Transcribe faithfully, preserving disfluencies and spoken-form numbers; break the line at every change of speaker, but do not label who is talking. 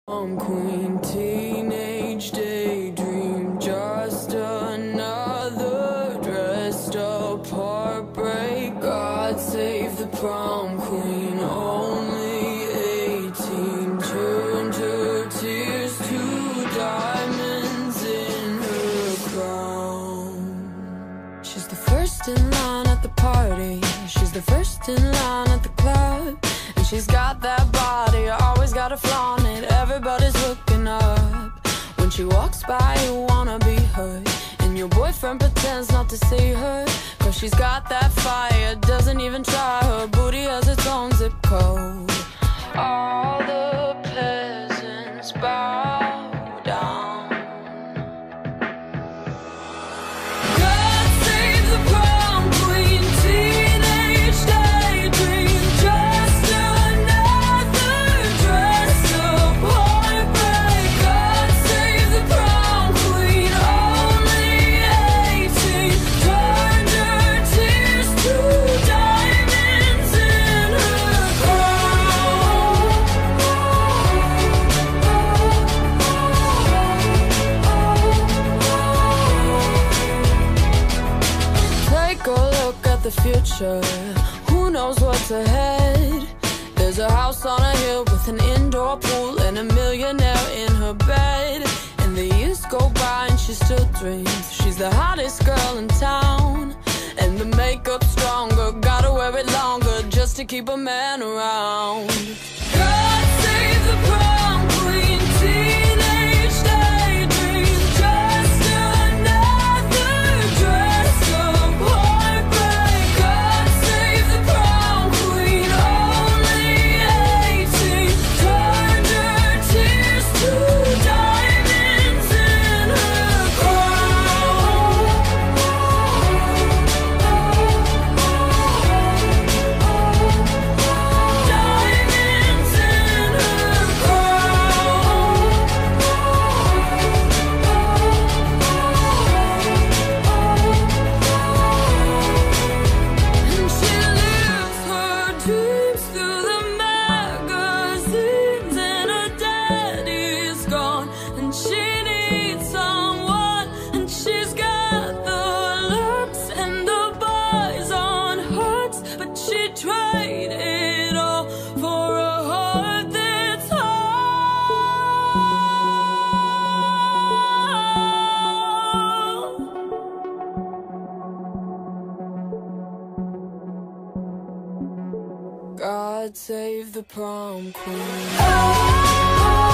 Prom queen, teenage daydream, just another dressed up heartbreak. God save the prom queen, only eighteen, turned her tears to diamonds in her crown. She's the first in line at the party, she's the first in line at the club, and she's got that body, always gotta flaunt it. Everybody's looking up. When she walks by, you wanna be her, and your boyfriend pretends not to see her, cause she's got that fire, doesn't even try. Her booty has its own zip code. All the peasants bow down. God save the prom queen, teenage daydream, just another dressed up heartbreak. God save the prom queen, only eighteen, turned her tears to diamonds in her crown. Take a look at the future, who knows what's ahead? There's a house on a hill with an indoor pool and a millionaire in her bed. And the years go by and she still dreams she's the hottest girl in town. And the makeup's stronger, gotta wear it longer just to keep a man around. God save the prom queen, teenage daydream, just another dressed up heartbreak. God save the prom queen, only eighteen, turned her tears to diamonds in her crown. Diamonds in her crown. And she lives her dreams through the magazines, and her daddy's gone, and she needs someone, and she's got the looks and the boys on hooks, but she tried it all for a heart that's whole. God save the prom queen.